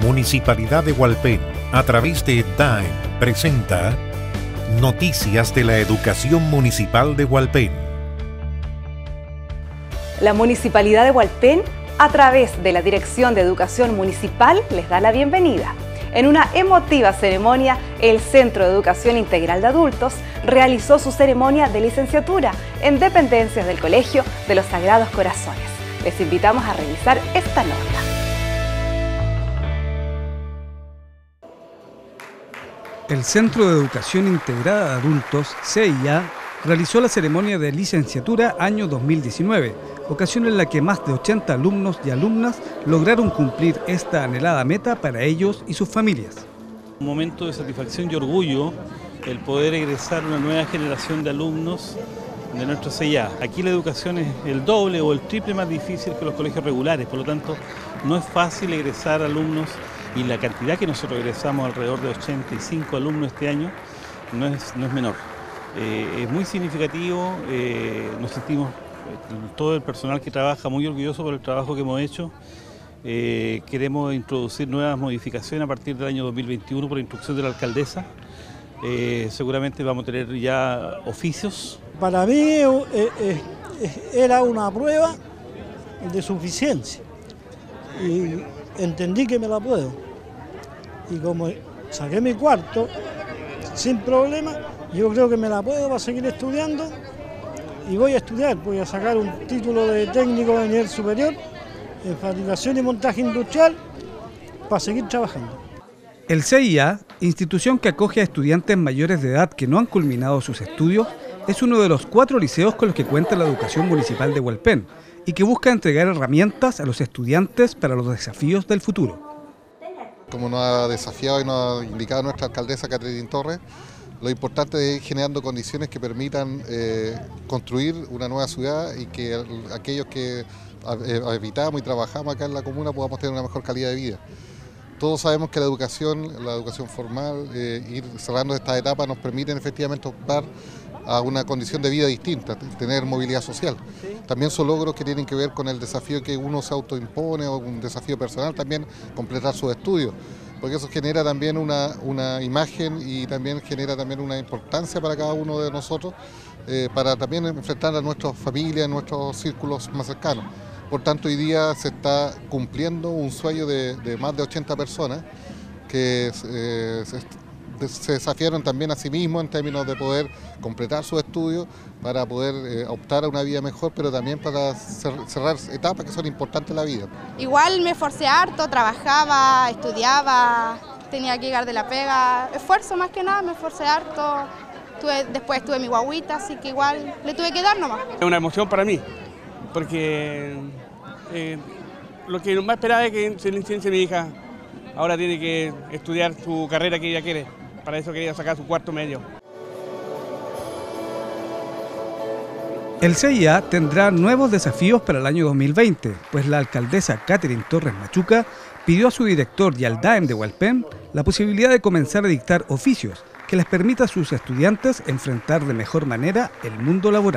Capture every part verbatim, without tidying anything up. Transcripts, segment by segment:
Municipalidad de Hualpén, a través de D A E M, presenta Noticias de la Educación Municipal de Hualpén. La Municipalidad de Hualpén, a través de la Dirección de Educación Municipal, les da la bienvenida. En una emotiva ceremonia, el Centro de Educación Integral de Adultos realizó su ceremonia de licenciatura en dependencias del Colegio de los Sagrados Corazones. Les invitamos a revisar esta nota. El Centro de Educación Integrada de Adultos, C I A, realizó la ceremonia de licenciatura año dos mil diecinueve, ocasión en la que más de ochenta alumnos y alumnas lograron cumplir esta anhelada meta para ellos y sus familias. Un momento de satisfacción y orgullo el poder egresar una nueva generación de alumnos de nuestro C I A. Aquí la educación es el doble o el triple más difícil que los colegios regulares, por lo tanto no es fácil egresar alumnos, y la cantidad que nosotros egresamos, alrededor de ochenta y cinco alumnos este año, no es, no es menor. Eh, es muy significativo, eh, nos sentimos, todo el personal que trabaja, muy orgulloso por el trabajo que hemos hecho. Eh, queremos introducir nuevas modificaciones a partir del año dos mil veintiuno por instrucción de la alcaldesa. Eh, seguramente vamos a tener ya oficios. Para mí eh, eh, era una prueba de suficiencia y entendí que me la puedo. Y como saqué mi cuarto sin problema, yo creo que me la puedo para seguir estudiando y voy a estudiar, voy a sacar un título de técnico de nivel superior en fabricación y montaje industrial para seguir trabajando. El C I A, institución que acoge a estudiantes mayores de edad que no han culminado sus estudios, es uno de los cuatro liceos con los que cuenta la educación municipal de Hualpén y que busca entregar herramientas a los estudiantes para los desafíos del futuro. Como nos ha desafiado y nos ha indicado nuestra alcaldesa Catherine Torres, lo importante es ir generando condiciones que permitan eh, construir una nueva ciudad y que aquellos que habitamos y trabajamos acá en la comuna podamos tener una mejor calidad de vida. Todos sabemos que la educación, la educación formal, eh, ir cerrando estas etapas nos permiten efectivamente optar a una condición de vida distinta, tener movilidad social. También son logros que tienen que ver con el desafío que uno se autoimpone o un desafío personal, también completar sus estudios, porque eso genera también una, una imagen y también genera también una importancia para cada uno de nosotros, eh, para también enfrentar a nuestras familias, a nuestros círculos más cercanos. Por tanto, hoy día se está cumpliendo un sueño de, de más de ochenta personas que eh, se, se desafiaron también a sí mismos en términos de poder completar sus estudios para poder eh, optar a una vida mejor, pero también para cerrar etapas que son importantes en la vida. Igual me esforcé harto, trabajaba, estudiaba, tenía que llegar de la pega, esfuerzo más que nada, me esforcé harto, tuve, después tuve mi guaguita, así que igual le tuve que dar nomás. Es una emoción para mí, porque eh, lo que más esperaba es que se licencie mi hija. Ahora tiene que estudiar su carrera que ella quiere, para eso quería sacar su cuarto medio. El C I A tendrá nuevos desafíos para el año dos mil veinte, pues la alcaldesa Catherine Torres Machuca pidió a su director y al D A E M de Hualpén la posibilidad de comenzar a dictar oficios que les permita a sus estudiantes enfrentar de mejor manera el mundo laboral.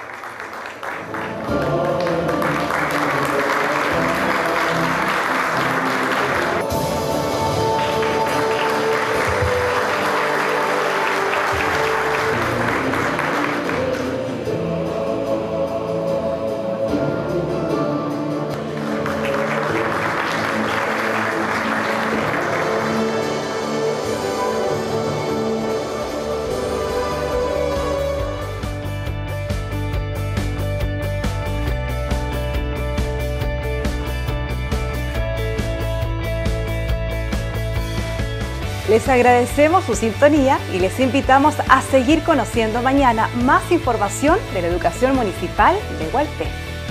Les agradecemos su sintonía y les invitamos a seguir conociendo mañana más información de la educación municipal de Hualpén.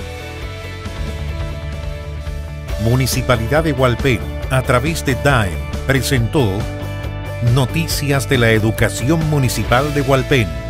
Municipalidad de Hualpén, a través de D A E M, presentó Noticias de la Educación Municipal de Hualpén.